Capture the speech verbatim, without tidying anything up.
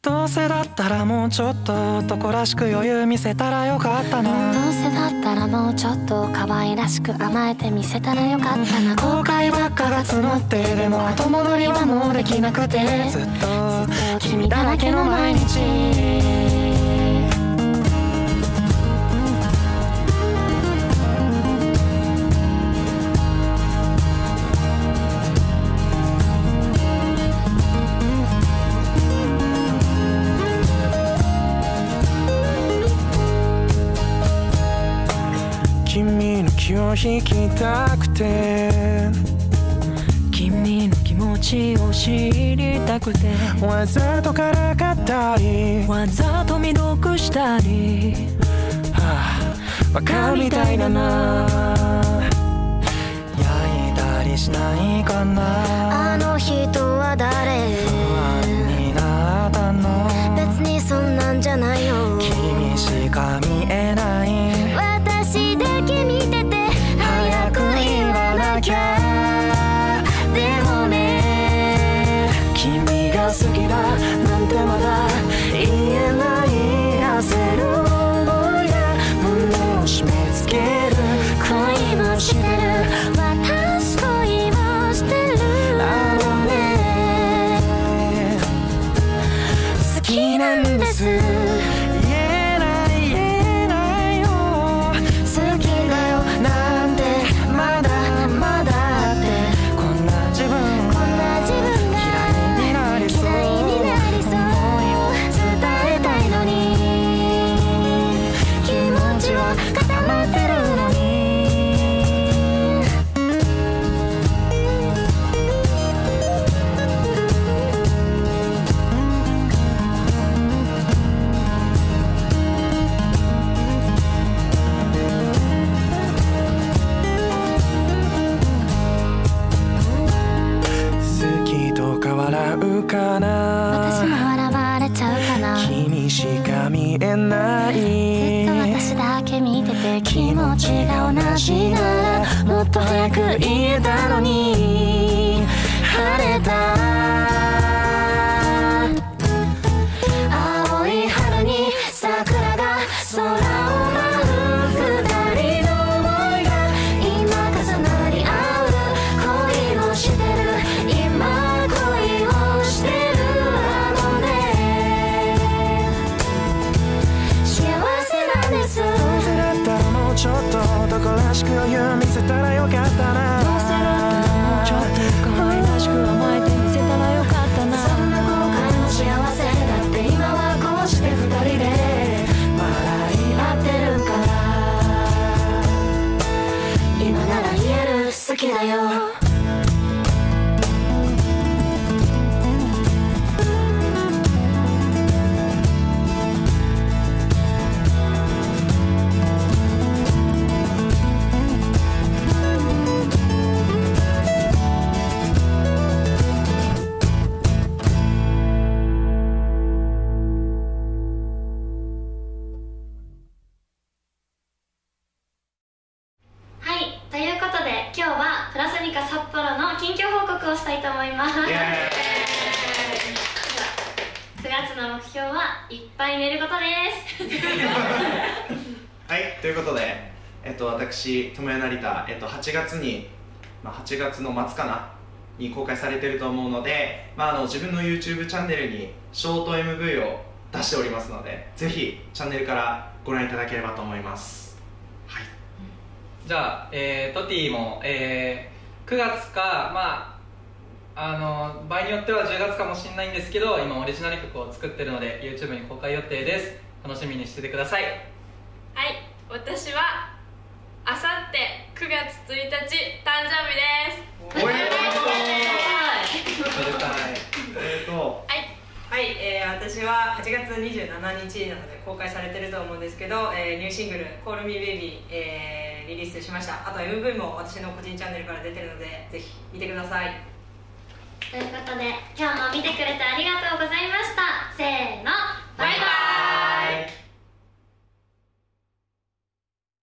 どうせだったらもうちょっと男らしく余裕見せたらよかったな。 どうせだったらもうちょっと可愛らしく甘えてみせたらよかったな。 後悔ばっかが募ってでも後戻りはもうできなくて、ずっと君だらけの毎日。君の気を引きたくて、 君の気持ちを知りたくて、 わざとからかったりわざと未読したり、 はあ、バカみたいだな。焼いたりしないかな。 あの人は誰？ 不安になったの。 別にそんなんじゃないよ。 君しか見えない。 私だけ見てて早く言わなきゃ。でもね、 君が好きだなんてまだ言えない。焦る想いが胸を締め付ける。 恋もしてる、私恋もしてる。 あのね、 好きなんです。 かな。 私も笑われちゃうかな。 君しか見えない。 ずっと私だけ見てて気持ちが同じならもっと早く言えたのに。晴れた青い春に桜が空を舞う。二人の想いが今重なり合う。恋をしてる今恋をしてる。あのね、幸せなんです。 どうせだったらもうちょっと男らしく余裕見せたらよかったな。 どうせだったらもうちょっと可愛らしく甘えてみせたらよかったな。 そんな後悔も幸せだって今はこうして二人で笑い合ってるから。今なら言える好きだよ。 はい、ということで、えっと、私、友谷成田、えっと、はちがつに、まあ、はちがつの末かなに公開されていると思うので、まあ、あの自分の YouTube チャンネルにショート エムブイ を出しておりますので、ぜひチャンネルからご覧いただければと思います。はい、 じゃあ、えー、トティも、えー、くがつか、まああの場合によってはじゅうがつかもしれないんですけど、今オリジナル曲を作ってるので YouTube に公開予定です。楽しみにしててください。 はい、私はあさってくがつついたち誕生日です。 おめでとう。おめでたい。えーとはいはい、えー、私ははちがつにじゅうしちにちなので公開されてると思うんですけど、えー、ニューシングル「Call Me Baby」えー、リリースしました。あと エムブイ も私の個人チャンネルから出てるのでぜひ見てください。 ということで今日も見てくれてありがとうございました。せーの、バイバイ。